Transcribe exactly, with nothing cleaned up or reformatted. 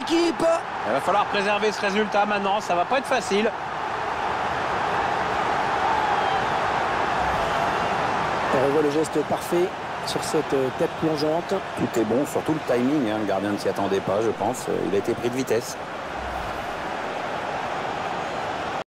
l'équipe. Il va falloir préserver ce résultat maintenant, ça va pas être facile. On revoit le geste parfait sur cette tête plongeante. Tout est bon, surtout le timing. Hein. Le gardien ne s'y attendait pas, je pense. Il a été pris de vitesse.